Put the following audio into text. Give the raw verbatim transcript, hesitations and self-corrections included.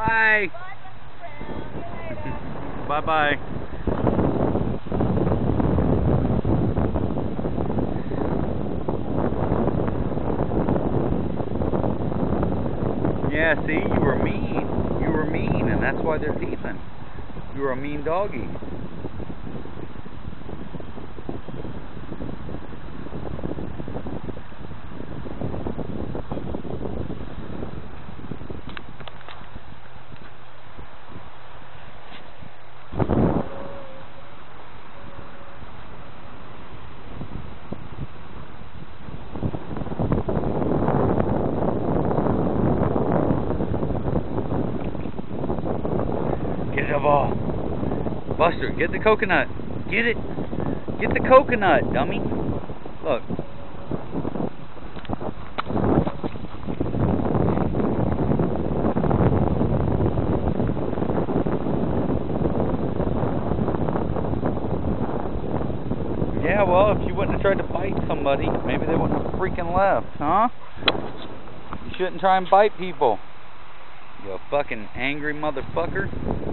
Bye. Bye bye. Yeah, see, you were mean. You were mean, and that's why they're teething. You were a mean doggy. Get the ball. Buster, get the coconut. Get it. Get the coconut, dummy. Look. Yeah, well, if you wouldn't have tried to bite somebody, maybe they wouldn't have freaking left, huh? You shouldn't try and bite people. You fucking angry motherfucker.